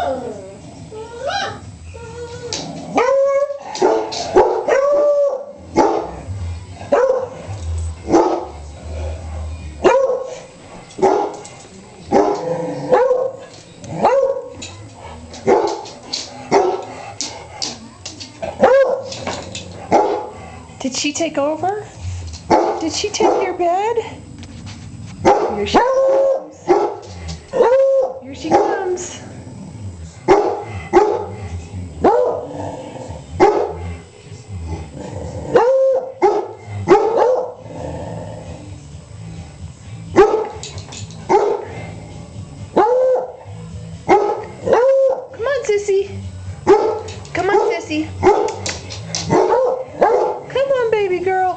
Did she take over? Did she take your bed? Here she comes. Here she comes. Come on, Sissy. Come on, Sissy. Come on, baby girl.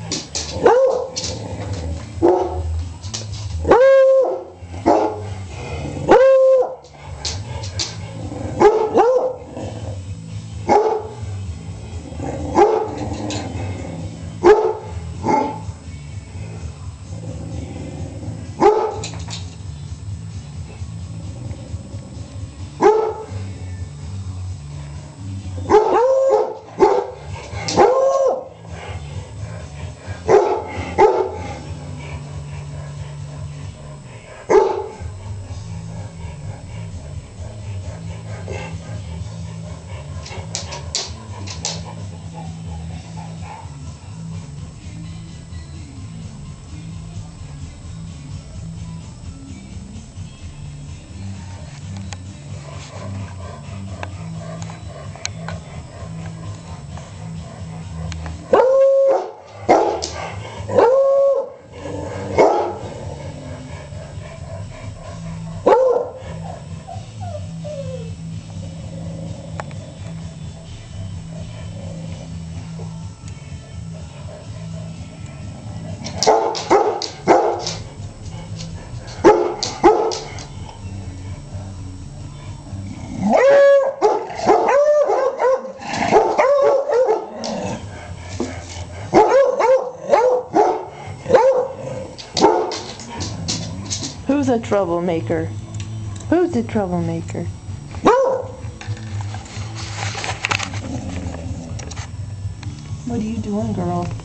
Who's a troublemaker? Who's a troublemaker? What are you doing, girl?